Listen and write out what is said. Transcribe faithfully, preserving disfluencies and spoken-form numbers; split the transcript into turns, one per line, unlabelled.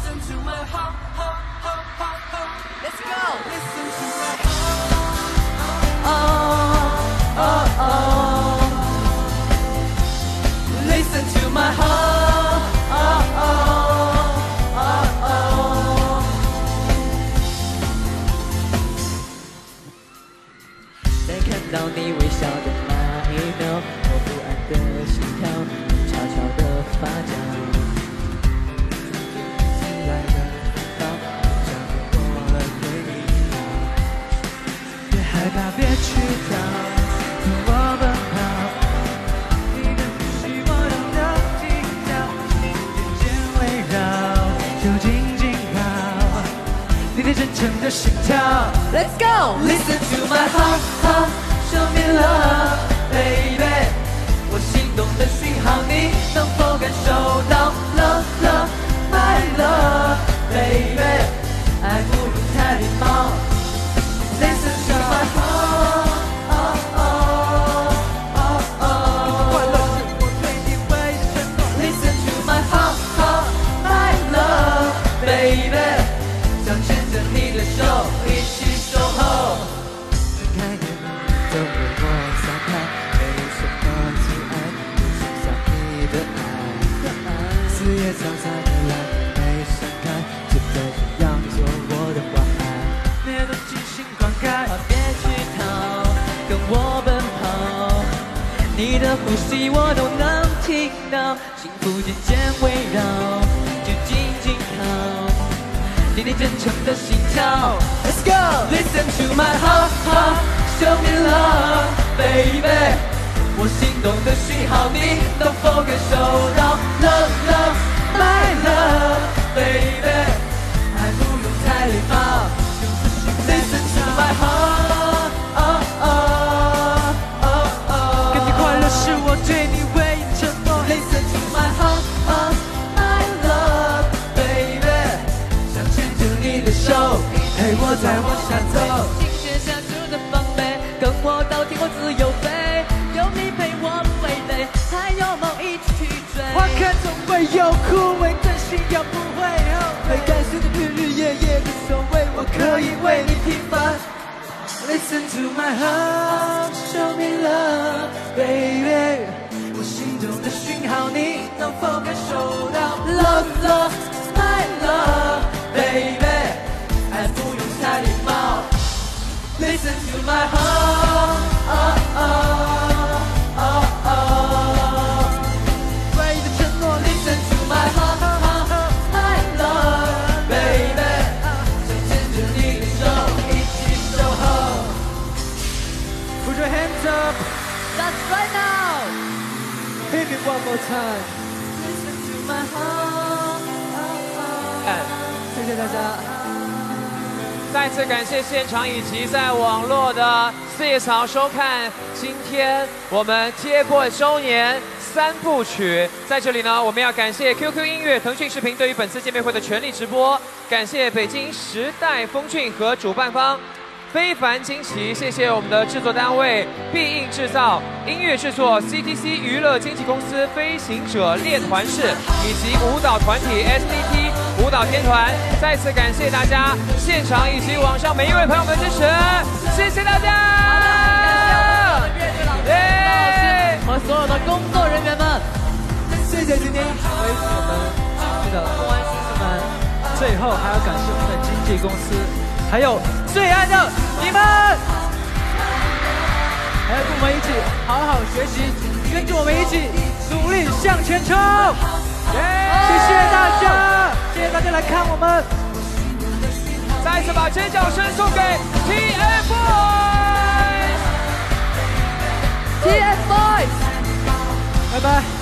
Listen to my heart, heart, heart, heart, heart. Let's go. Listen to my heart. Oh, oh, oh. Listen to my heart. Oh, oh, oh, oh. 在看到你微笑的那一秒，我不安的心跳悄悄地发酵。进来的到，像过了对你好，别害怕，别去逃，跟我奔跑。你的呼吸我都能听到，渐渐围绕，就静静好，你的真诚的心跳。Let's go. Listen to my heart, heart, show me love, baby. 我心动的讯号，你能否感受到 ？Love, love, my love, baby. 爱不用太礼貌。Listen to my heart, oh, oh, oh, oh. 快乐是我对你唯一的承诺。Listen to my heart, heart, my love, baby. 想牵着你的手，一起守候。睁开眼，走过我散开，没有什么阻碍，不欣赏你的爱。四叶草采的蓝莓盛开，就这样做我的花海。别都尽情灌溉，别去逃，跟我奔跑。你的呼吸我都能听到，幸福渐渐围绕，就静静靠。你你真诚的心跳 ，Let's go. Listen to my heart, heart, show me love, baby. 我心动的讯号，你能否感受到 ？Love, love, my love, baby. 爱不用太礼貌。Listen to my heart, oh, oh, oh, oh. 跟你快乐是我对你唯一的承诺。Listen to my heart, oh, my love, baby. 想牵着你的手，陪我再往下走。听见下树的防备，跟我到天空自由飞。有你陪我不会累，还有梦一起去追。花开总会有枯萎，但信仰不会后悔。该随着日日夜夜的守卫，我可以为你平凡。Listen to my heart, show me love, baby. 我心中的讯号，你能否感受到 ？Love, love, my love, baby. 爱不用太礼貌。Listen to my heart, oh, oh, oh, oh. 唯一的承诺 ，Listen to my heart, my love, baby. 想牵着你的手，一起守候。Put your hands up, that's right now. Hit me one more time. Listen to my heart, oh, oh. 谢谢大家。
再次感谢现场以及在网络的四叶草收看今天我们 TFBOYS 周年三部曲。在这里呢，我们要感谢 Q Q 音乐、腾讯视频对于本次见面会的全力直播，感谢北京时代峰峻和主办方非凡惊奇，谢谢我们的制作单位必应制造、音乐制作 C T C 娱乐经纪公司、飞行者练团室以及舞蹈团体 S D T 舞蹈天团。再次感谢大家现场以及网上每一位朋友们的支持，谢谢大家！耶！
和所有的工作人员们，谢谢今天一起为我们支持的公安叔叔们。
最后还要感谢我们的经纪公司，还有最爱的你们，还要跟我们一起好好学习，跟着我们一起努力向前冲！谢谢大家，谢谢大家来看我们。
再次把尖叫声送给 TFBOYS，TFBOYS，
拜拜。